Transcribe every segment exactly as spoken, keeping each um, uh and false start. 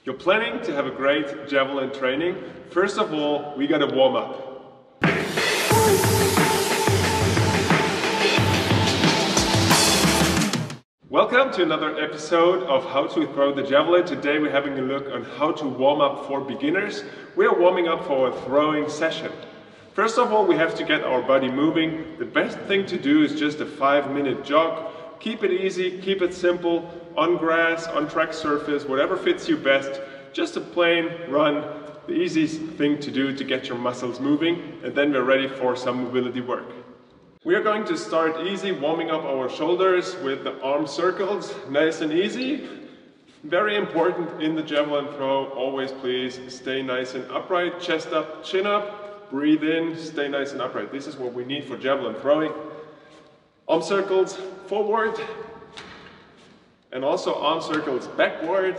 You're planning to have a great javelin training. First of all, we gotta warm up. Welcome to another episode of How to Throw the Javelin. Today we're having a look on how to warm up for beginners. We are warming up for a throwing session. First of all, we have to get our body moving. The best thing to do is just a five minute jog. Keep it easy, keep it simple, on grass, on track surface, whatever fits you best. Just a plain run, the easiest thing to do to get your muscles moving, and then we're ready for some mobility work. We are going to start easy, warming up our shoulders with the arm circles, nice and easy. Very important in the javelin throw, always please stay nice and upright, chest up, chin up, breathe in, stay nice and upright. This is what we need for javelin throwing. Arm circles forward, and also arm circles backward.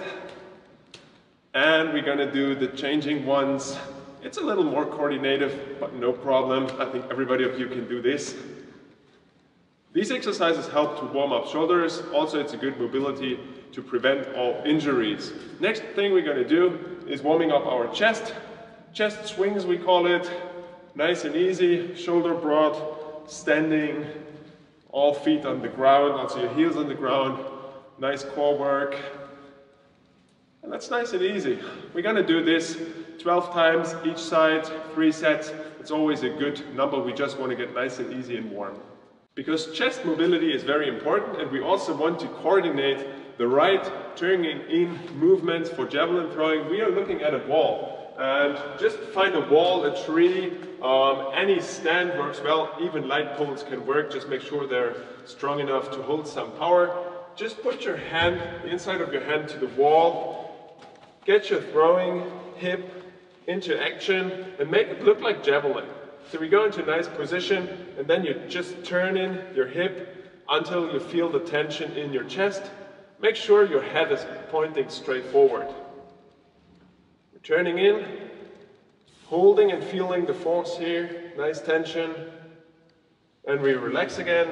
And we're gonna do the changing ones. It's a little more coordinative, but no problem. I think everybody of you can do this. These exercises help to warm up shoulders. Also, it's a good mobility to prevent all injuries. Next thing we're going to do is warming up our chest. Chest swings, we call it. Nice and easy, shoulder broad, standing, all feet on the ground, also your heels on the ground. Nice core work. And that's nice and easy. We're going to do this twelve times each side, three sets. It's always a good number. We just want to get nice and easy and warm. Because chest mobility is very important, and we also want to coordinate the right turning in movements for javelin throwing. We are looking at a wall, and just find a wall, a tree, um, any stand works well. Even light poles can work. Just make sure they're strong enough to hold some power. Just put your hand, the inside of your hand to the wall. Get your throwing hip into action and make it look like javelin. So we go into a nice position, and then you just turn in your hip until you feel the tension in your chest. Make sure your head is pointing straight forward. We're turning in, holding and feeling the force here, nice tension, and we relax again.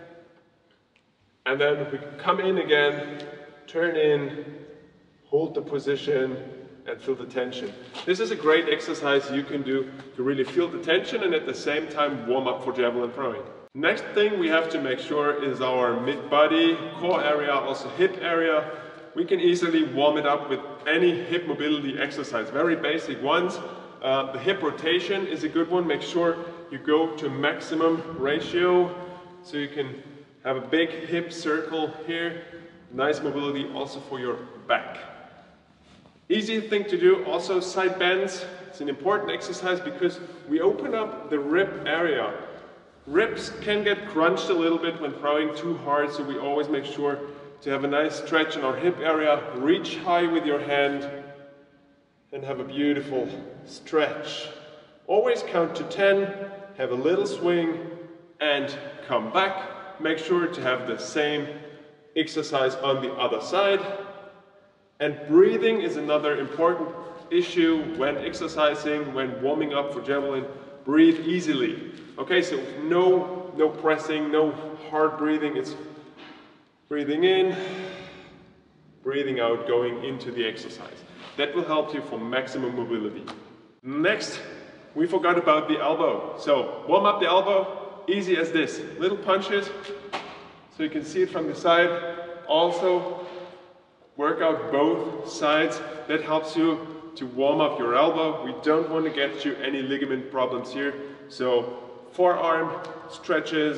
And then we come in again, turn in, hold the position, and feel the tension. This is a great exercise you can do to really feel the tension and at the same time warm up for javelin throwing. Next thing we have to make sure is our mid-body, core area, also hip area. We can easily warm it up with any hip mobility exercise, very basic ones. Uh, the hip rotation is a good one. Make sure you go to maximum ratio so you can have a big hip circle here. Nice mobility also for your back. Easy thing to do, also side bends. It's an important exercise because we open up the rib area. Ribs can get crunched a little bit when throwing too hard, so we always make sure to have a nice stretch in our hip area. Reach high with your hand and have a beautiful stretch. Always count to ten, have a little swing and come back. Make sure to have the same exercise on the other side. And breathing is another important issue when exercising, when warming up for javelin. Breathe easily. Okay, so no, no pressing, no hard breathing. It's breathing in, breathing out, going into the exercise. That will help you for maximum mobility. Next, we forgot about the elbow. So warm up the elbow, easy as this. Little punches, so you can see it from the side. Also, work out both sides. That helps you to warm up your elbow. We don't want to get you any ligament problems here. So forearm stretches,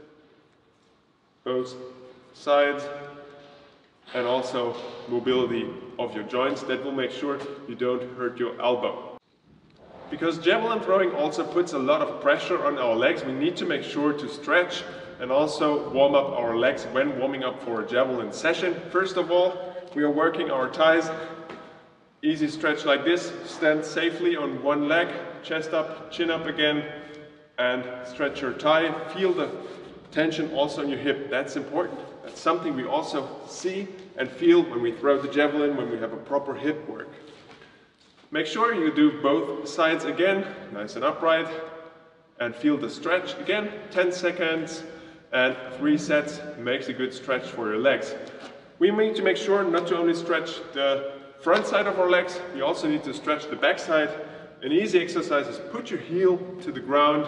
both sides, and also mobility of your joints. That will make sure you don't hurt your elbow. Because javelin throwing also puts a lot of pressure on our legs, we need to make sure to stretch and also warm up our legs when warming up for a javelin session. First of all, we are working our thighs. Easy stretch like this. Stand safely on one leg, chest up, chin up again, and stretch your thigh. Feel the tension also in your hip. That's important. That's something we also see and feel when we throw the javelin, when we have a proper hip work. Make sure you do both sides again, nice and upright, and feel the stretch again, ten seconds, and three sets makes a good stretch for your legs. We need to make sure not to only stretch the front side of our legs, we also need to stretch the back side. An easy exercise is put your heel to the ground,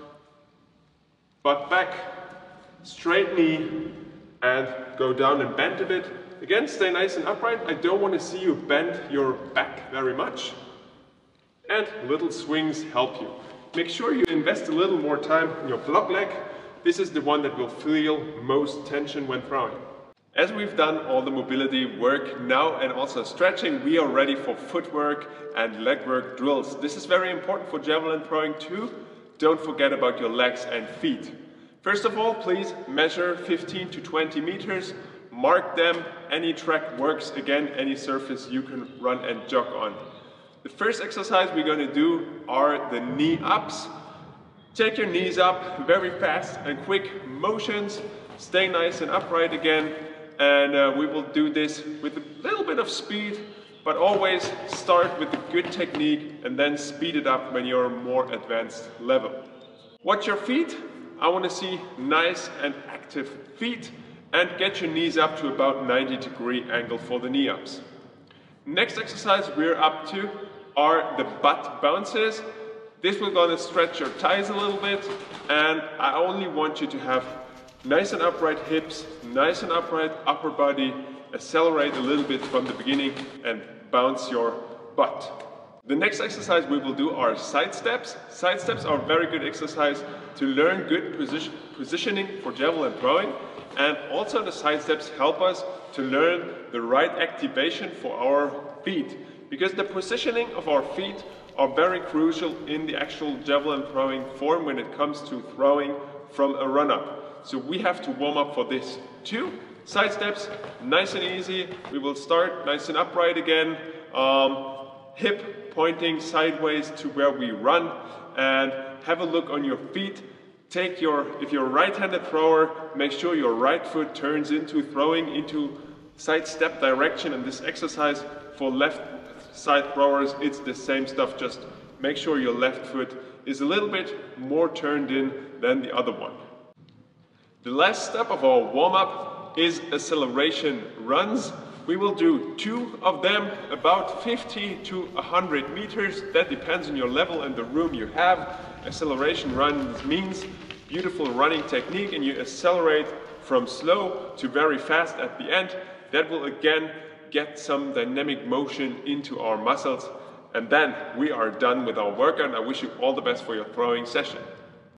butt back, straight knee, and go down and bend a bit. Again, stay nice and upright. I don't want to see you bend your back very much. And little swings help you. Make sure you invest a little more time in your block leg. This is the one that will feel most tension when throwing. As we've done all the mobility work now and also stretching, we are ready for footwork and leg work drills. This is very important for javelin throwing too. Don't forget about your legs and feet. First of all, please measure fifteen to twenty meters. Mark them. Any track works. Again, any surface you can run and jog on. The first exercise we're going to do are the knee ups. Take your knees up very fast and quick motions. Stay nice and upright again. And uh, we will do this with a little bit of speed, but always start with a good technique and then speed it up when you're more advanced level. Watch your feet. I want to see nice and active feet, and get your knees up to about ninety degree angle for the knee ups. Next exercise we're up to are the butt bounces. This will gonna stretch your thighs a little bit, and I only want you to have nice and upright hips, nice and upright upper body, accelerate a little bit from the beginning and bounce your butt. The next exercise we will do are side steps. Side steps are a very good exercise to learn good position, positioning for javelin throwing, and also the side steps help us to learn the right activation for our feet, because the positioning of our feet are very crucial in the actual javelin throwing form when it comes to throwing from a run-up. So we have to warm up for this too. Side steps, nice and easy. We will start nice and upright again. Um, hip pointing sideways to where we run, and have a look on your feet. Take your, if you're a right-handed thrower, make sure your right foot turns into throwing into side step direction. And this exercise for left side throwers, it's the same stuff. Just make sure your left foot is a little bit more turned in than the other one. The last step of our warm-up is acceleration runs. We will do two of them, about fifty to one hundred meters. That depends on your level and the room you have. Acceleration runs means beautiful running technique, and you accelerate from slow to very fast at the end. That will again get some dynamic motion into our muscles. And then we are done with our workout. I wish you all the best for your throwing session.